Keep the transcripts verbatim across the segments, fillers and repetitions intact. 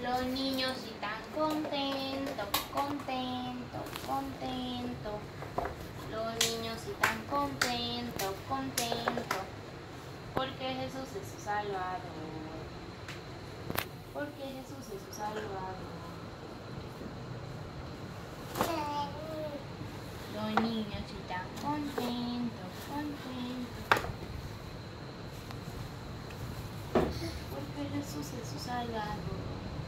Los niños están contentos, contentos, contentos. Los niños están contentos, contentos. Porque Jesús es su Salvador. Porque Jesús es su Salvador. Los niños están contentos, contentos. Porque Jesús es su Salvador.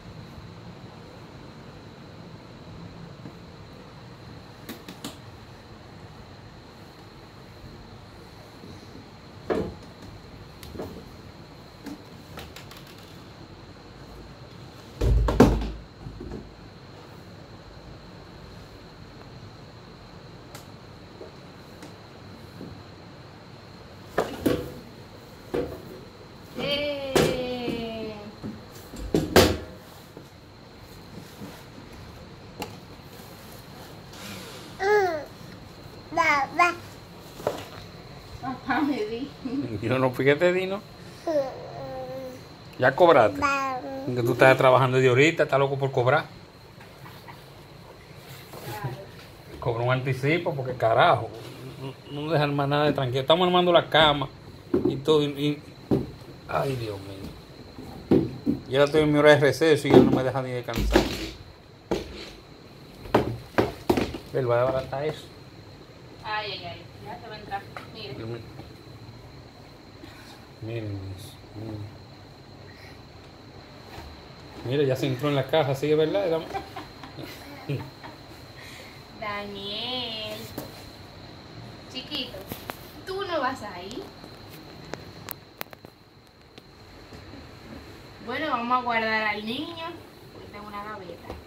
Papá me di. Yo no fui que te di, ¿no? Ya cobraste. Que tú estás trabajando de ahorita, estás loco por cobrar. Cobra un anticipo porque carajo. No, no dejan más nada de tranquilo. Estamos armando la cama y todo. Y, y- ay, Dios mío. Yo ahora estoy en mi hora de receso y él no me deja ni descansar. Él va a desbaratar eso. Ay, ay, ay. Ya se va a entrar. Mire. Miren eso. Miren. Mira, ya se entró en la caja, ¿sí es verdad? Daniel. Chiquito, tú no vas a ir. Bueno, vamos a guardar al niño. Porque tengo una gaveta.